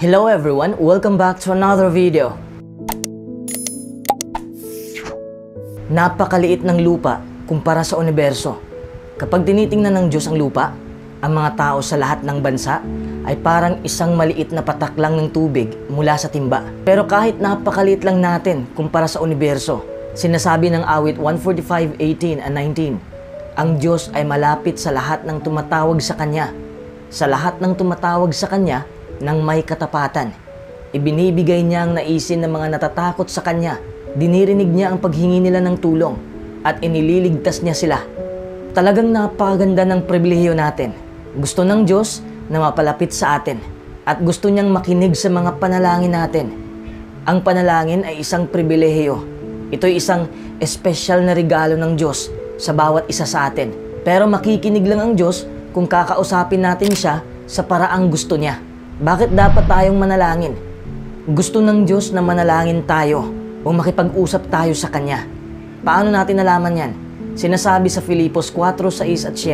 Hello everyone, welcome back to another video. Napakaliit ng lupa kumpara sa universo. Kapag tinitingnan ng Diyos ang lupa, ang mga tao sa lahat ng bansa ay parang isang maliit na patak lang ng tubig mula sa timba. Pero kahit napakaliit lang natin kumpara sa universo, sinasabi ng awit 145:18 and 19, ang Diyos ay malapit sa lahat ng tumatawag sa Kanya. Sa lahat ng tumatawag sa Kanya ng may katapatan. Ibinibigay niya ang naisin ng mga natatakot sa Kanya. Dinirinig niya ang paghingi nila ng tulong at inililigtas niya sila. Talagang napakaganda ng pribilehiyo natin. Gusto ng Diyos na mapalapit sa atin at gusto niyang makinig sa mga panalangin natin. Ang panalangin ay isang pribilehiyo. Ito'y isang espesyal na regalo ng Diyos sa bawat isa sa atin. Pero makikinig lang ang Diyos kung kakausapin natin siya sa paraang gusto niya. Bakit dapat tayong manalangin? Gusto ng Diyos na manalangin tayo o makipag-usap tayo sa Kanya. Paano natin nalaman yan? Sinasabi sa Filipos 4:6 at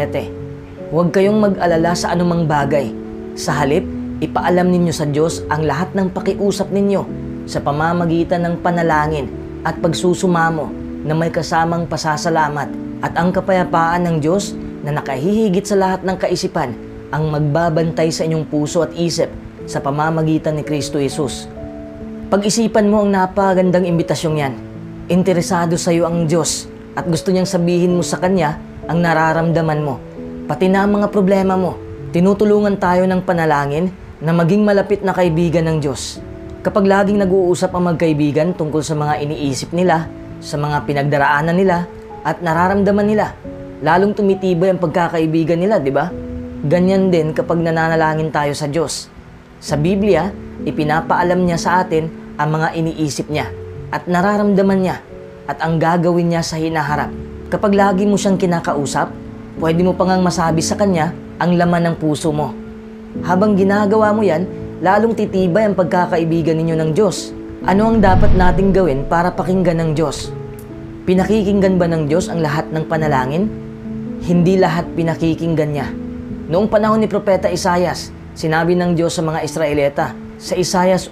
7, huwag kayong mag-alala sa anumang bagay. Sa halip, ipaalam ninyo sa Diyos ang lahat ng pakiusap ninyo sa pamamagitan ng panalangin at pagsusumamo na may kasamang pasasalamat, at ang kapayapaan ng Diyos na nakahihigit sa lahat ng kaisipan ang magbabantay sa inyong puso at isip sa pamamagitan ni Kristo Jesus. Pag-isipan mo ang napakagandang imbitasyong yan. Interesado sa iyo ang Diyos at gusto niyang sabihin mo sa Kanya ang nararamdaman mo, pati na ang mga problema mo. Tinutulungan tayo ng panalangin na maging malapit na kaibigan ng Diyos. Kapag laging nag-uusap ang magkaibigan tungkol sa mga iniisip nila, sa mga pinagdaraanan nila, at nararamdaman nila, lalong tumitibay ang pagkakaibigan nila, di ba? Ganyan din kapag nananalangin tayo sa Diyos. Sa Biblia, ipinapaalam niya sa atin ang mga iniisip niya at nararamdaman niya at ang gagawin niya sa hinaharap. Kapag lagi mo siyang kinakausap, pwede mo pang masabi sa Kanya ang laman ng puso mo. Habang ginagawa mo yan, lalong titibay ang pagkakaibigan ninyo ng Diyos. Ano ang dapat nating gawin para pakinggan ng Diyos? Pinakikinggan ba ng Diyos ang lahat ng panalangin? Hindi lahat pinakikinggan niya. Noong panahon ni Propeta Isaias, sinabi ng Diyos sa mga Israelita sa Isaias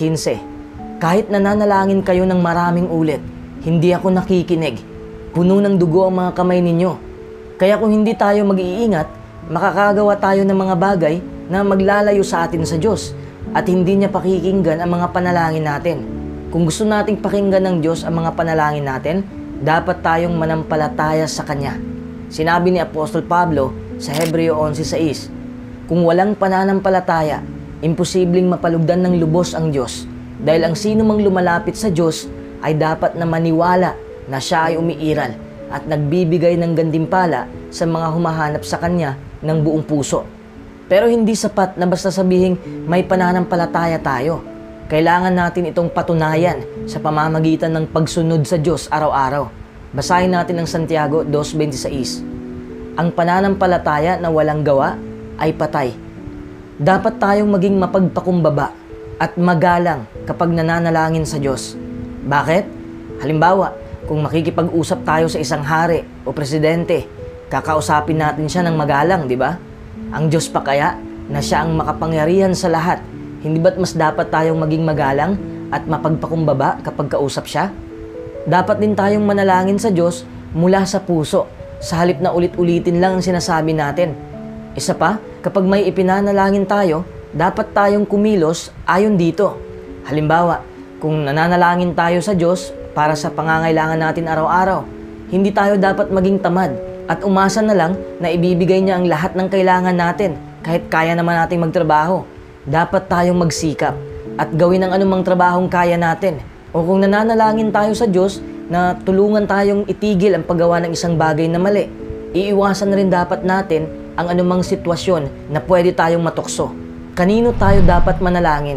1:15, kahit nananalangin kayo ng maraming ulit, hindi ako nakikinig. Puno ng dugo ang mga kamay ninyo. Kaya kung hindi tayo mag-iingat, makakagawa tayo ng mga bagay na maglalayo sa atin sa Diyos at hindi niya pakikinggan ang mga panalangin natin. Kung gusto nating pakinggan ng Diyos ang mga panalangin natin, dapat tayong manampalataya sa Kanya. Sinabi ni Apostol Pablo sa Hebreo 11:6, kung walang pananampalataya, imposibleng mapalugdan ng lubos ang Diyos, dahil ang sino mang lumalapit sa Diyos ay dapat na maniwala na Siya ay umiiral at nagbibigay ng gantimpala sa mga humahanap sa Kanya ng buong puso. Pero hindi sapat na basta sabihing may pananampalataya tayo. Kailangan natin itong patunayan sa pamamagitan ng pagsunod sa Diyos araw-araw. Basahin natin ang Santiago 2:26. Ang pananampalataya na walang gawa ay patay. Dapat tayong maging mapagpakumbaba at magalang kapag nananalangin sa Diyos. Bakit? Halimbawa, kung makikipag-usap tayo sa isang hari o presidente, kakausapin natin siya ng magalang, di ba? Ang Diyos pa kaya na Siya ang makapangyarihan sa lahat, hindi ba't mas dapat tayong maging magalang at mapagpakumbaba kapag kausap Siya? Dapat din tayong manalangin sa Diyos mula sa puso, sa halip na ulit-ulitin lang ang sinasabi natin. Isa pa, kapag may ipinanalangin tayo, dapat tayong kumilos ayon dito. Halimbawa, kung nananalangin tayo sa Diyos para sa pangangailangan natin araw-araw, hindi tayo dapat maging tamad at umasa na lang na ibibigay niya ang lahat ng kailangan natin kahit kaya naman nating magtrabaho. Dapat tayong magsikap at gawin ang anumang trabahong kaya natin. O kung nananalangin tayo sa Diyos na tulungan tayong itigil ang paggawa ng isang bagay na mali, iiwasan na rin dapat natin ang anumang sitwasyon na pwede tayong matukso. Kanino tayo dapat manalangin?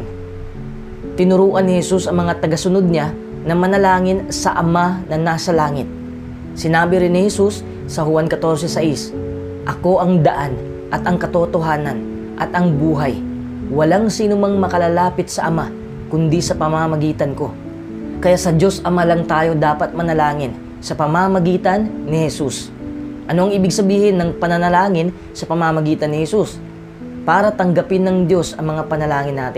Tinuruan ni Jesus ang mga tagasunod niya na manalangin sa Ama na nasa langit. Sinabi rin ni Jesus sa Juan 14:6, ako ang daan at ang katotohanan at ang buhay. Walang sino mang makalalapit sa Ama kundi sa pamamagitan ko. Kaya sa Diyos Ama lang tayo dapat manalangin sa pamamagitan ni Jesus. Ano ang ibig sabihin ng pananalangin sa pamamagitan ni Jesus? Para tanggapin ng Diyos ang mga panalangin natin,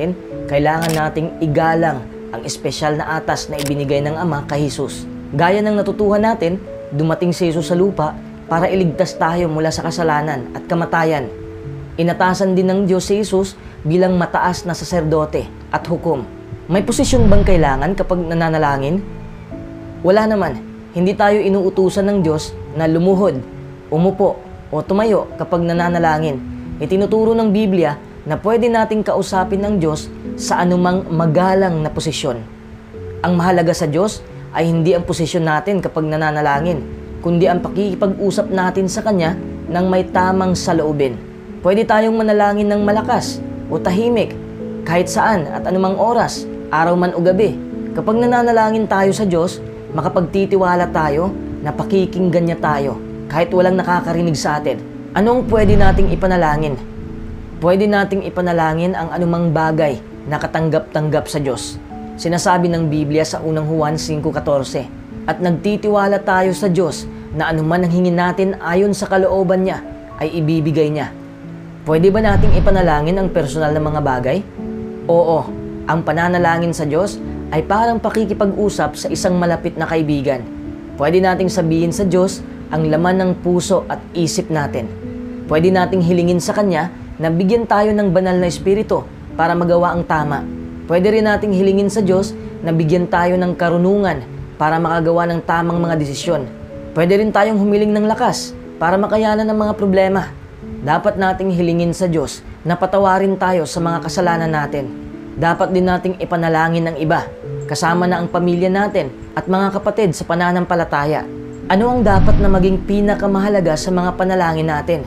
kailangan nating igalang ang espesyal na atas na ibinigay ng Ama kay Jesus. Gaya ng natutuhan natin, dumating si Jesus sa lupa para iligtas tayo mula sa kasalanan at kamatayan. Inatasan din ng Diyos si Jesus bilang mataas na saserdote at hukom. May posisyon bang kailangan kapag nananalangin? Wala naman. Hindi tayo inuutusan ng Diyos na lumuhod, umupo o tumayo kapag nananalangin. Itinuturo ng Biblia na pwede nating kausapin ng Diyos sa anumang magalang na posisyon. Ang mahalaga sa Diyos ay hindi ang posisyon natin kapag nananalangin, kundi ang pakikipag-usap natin sa Kanya ng may tamang saloobin. Pwede tayong manalangin ng malakas o tahimik, kahit saan at anumang oras, araw man o gabi. Kapag nananalangin tayo sa Diyos, makapagtitiwala tayo na pakikinggan niya tayo kahit walang nakakarinig sa atin. Anong pwede nating ipanalangin? Pwede nating ipanalangin ang anumang bagay na katanggap-tanggap sa Diyos. Sinasabi ng Biblia sa unang Juan 5:14, at nagtitiwala tayo sa Diyos na anuman ang hingin natin ayon sa kalooban niya ay ibibigay niya. Pwede ba nating ipanalangin ang personal na mga bagay? Oo, ang pananalangin sa Diyos ay parang pakikipag-usap sa isang malapit na kaibigan. Pwede nating sabihin sa Diyos ang laman ng puso at isip natin. Pwede nating hilingin sa Kanya na bigyan tayo ng banal na espiritu para magawa ang tama. Pwede rin nating hilingin sa Diyos na bigyan tayo ng karunungan para makagawa ng tamang mga desisyon. Pwede rin tayong humiling ng lakas para makayanan ng mga problema. Dapat nating hilingin sa Diyos na patawarin tayo sa mga kasalanan natin. Dapat din nating ipanalangin ng iba, kasama na ang pamilya natin at mga kapatid sa pananampalataya. Ano ang dapat na maging pinakamahalaga sa mga panalangin natin?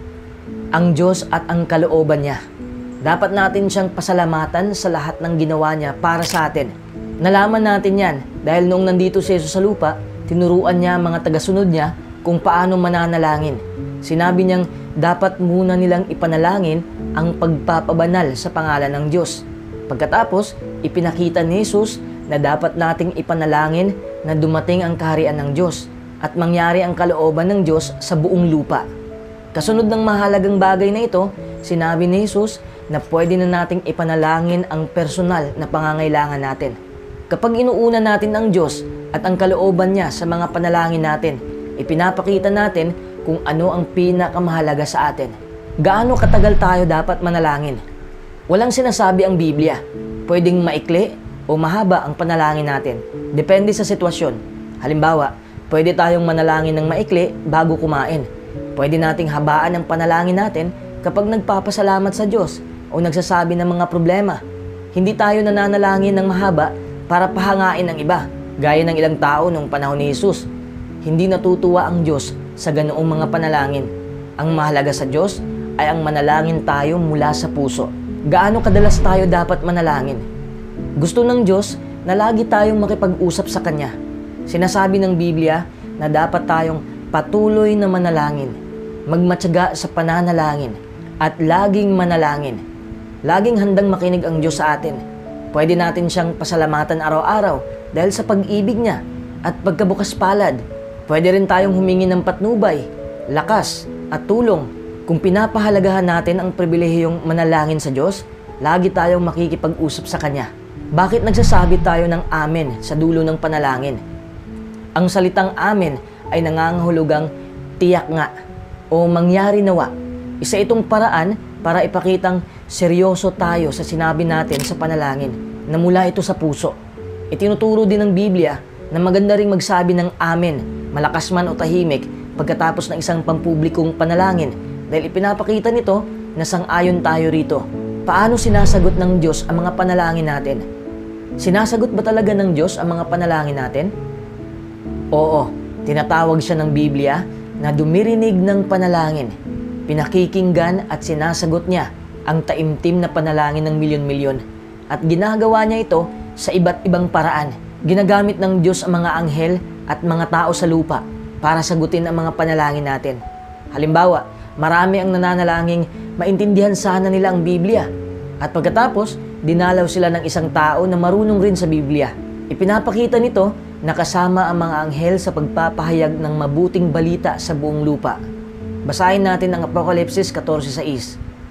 Ang Diyos at ang kalooban niya. Dapat natin siyang pasalamatan sa lahat ng ginawa niya para sa atin. Nalaman natin yan dahil noong nandito si Jesus sa lupa, tinuruan niya ang mga tagasunod niya kung paano mananalangin. Sinabi niyang dapat muna nilang ipanalangin ang pagpapabanal sa pangalan ng Diyos. Pagkatapos, ipinakita ni Jesus na dapat nating ipanalangin na dumating ang kaharian ng Diyos at mangyari ang kalooban ng Diyos sa buong lupa. Kasunod ng mahalagang bagay na ito, sinabi ni Jesus na pwede na nating ipanalangin ang personal na pangangailangan natin. Kapag inuuna natin ang Diyos at ang kalooban niya sa mga panalangin natin, ipinapakita natin kung ano ang pinakamahalaga sa atin. Gaano katagal tayo dapat manalangin? Walang sinasabi ang Biblia. Pwedeng maikli o mahaba ang panalangin natin. Depende sa sitwasyon. Halimbawa, pwede tayong manalangin ng maikli bago kumain. Pwede nating habaan ang panalangin natin kapag nagpapasalamat sa Diyos o nagsasabi ng mga problema. Hindi tayo nananalangin ng mahaba para pahangain ang iba, gaya ng ilang tao noong panahon ni Jesus. Hindi natutuwa ang Diyos sa ganoong mga panalangin. Ang mahalaga sa Diyos ay ang manalangin tayo mula sa puso. Gaano kadalas tayo dapat manalangin? Gusto ng Diyos na lagi tayong makipag-usap sa Kanya. Sinasabi ng Biblia na dapat tayong patuloy na manalangin, magmatyaga sa pananalangin, at laging manalangin. Laging handang makinig ang Diyos sa atin. Pwede natin siyang pasalamatan araw-araw dahil sa pag-ibig niya at pagkabukas palad. Pwede rin tayong humingi ng patnubay, lakas at tulong. Kung pinapahalagahan natin ang pribilehiyong manalangin sa Diyos, lagi tayong makikipag-usap sa Kanya. Bakit nagsasabi tayo ng amen sa dulo ng panalangin? Ang salitang amen ay nangangahulugang tiyak nga o mangyari nawa. Isa itong paraan para ipakitang seryoso tayo sa sinabi natin sa panalangin na mula ito sa puso. Itinuturo din ng Biblia na maganda ring magsabi ng amen, malakas man o tahimik, pagkatapos ng isang pampublikong panalangin dahil ipinapakita nito na sang-ayon tayo rito. Paano sinasagot ng Diyos ang mga panalangin natin? Sinasagot ba talaga ng Diyos ang mga panalangin natin? Oo, tinatawag siya ng Biblia na dumirinig ng panalangin. Pinakikinggan at sinasagot niya ang taimtim na panalangin ng milyon-milyon. At ginagawa niya ito sa iba't ibang paraan. Ginagamit ng Diyos ang mga anghel at mga tao sa lupa para sagutin ang mga panalangin natin. Halimbawa, marami ang nananalangin maintindihan sana nila ang Biblia. At pagkatapos, dinalaw sila ng isang tao na marunong rin sa Biblia. Ipinapakita nito na kasama ang mga anghel sa pagpapahayag ng mabuting balita sa buong lupa. Basahin natin ang Apokalipsis 14:6.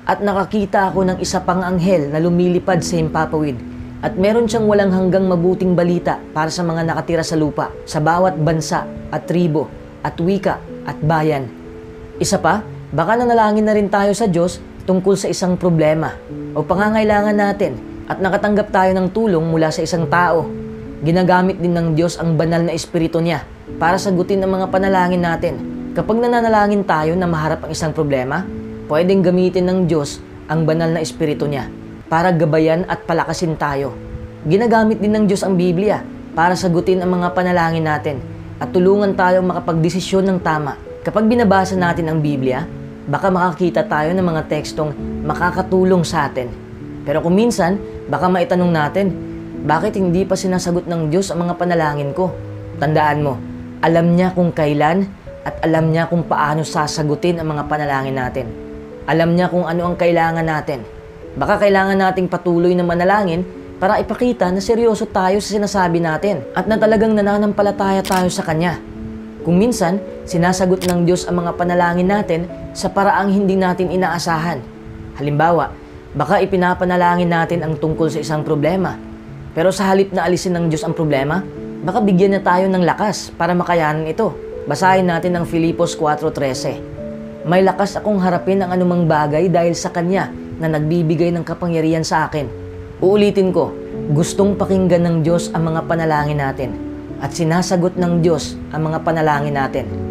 At nakakita ako ng isa pang anghel na lumilipad sa himpapawid. At meron siyang walang hanggang mabuting balita para sa mga nakatira sa lupa, sa bawat bansa at tribo at wika at bayan. Isa pa, baka nanalangin na rin tayo sa Diyos tungkol sa isang problema o pangangailangan natin at nakatanggap tayo ng tulong mula sa isang tao. Ginagamit din ng Diyos ang banal na espiritu niya para sagutin ang mga panalangin natin. Kapag nananalangin tayo na maharap ang isang problema, pwedeng gamitin ng Diyos ang banal na espiritu niya para gabayan at palakasin tayo. Ginagamit din ng Diyos ang Biblia para sagutin ang mga panalangin natin at tulungan tayong makapagdesisyon ng tama. Kapag binabasa natin ang Biblia, baka makakita tayo ng mga tekstong makakatulong sa atin. Pero kung minsan, baka maitanong natin, bakit hindi pa sinasagot ng Diyos ang mga panalangin ko? Tandaan mo, alam niya kung kailan at alam niya kung paano sasagutin ang mga panalangin natin. Alam niya kung ano ang kailangan natin. Baka kailangan nating patuloy na manalangin para ipakita na seryoso tayo sa sinasabi natin at na talagang nananampalataya tayo sa Kanya. Kung minsan, sinasagot ng Diyos ang mga panalangin natin sa paraang hindi natin inaasahan. Halimbawa, baka ipinapanalangin natin ang tungkol sa isang problema. Pero sa halip na alisin ng Diyos ang problema, baka bigyan na tayo ng lakas para makayanan ito. Basahin natin ang Filipos 4:13. May lakas akong harapin ang anumang bagay dahil sa Kanya na nagbibigay ng kapangyarihan sa akin. Uulitin ko, gustong pakinggan ng Diyos ang mga panalangin natin at sinasagot ng Diyos ang mga panalangin natin.